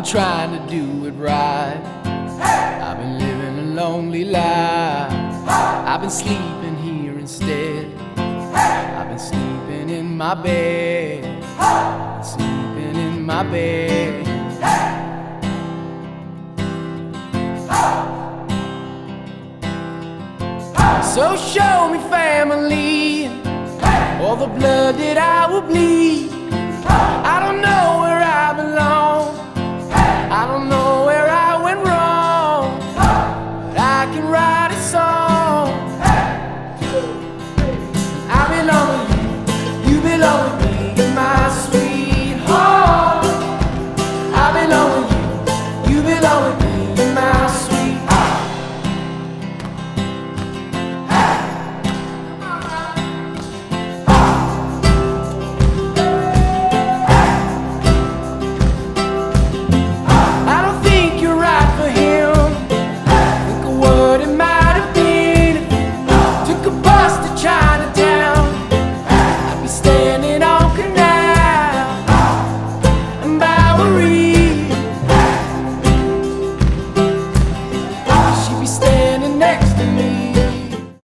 been trying to do it right. I've been living a lonely life. I've been sleeping here instead. I've been sleeping in my bed. Sleeping in my bed. So show me family, all the blood that I will bleed.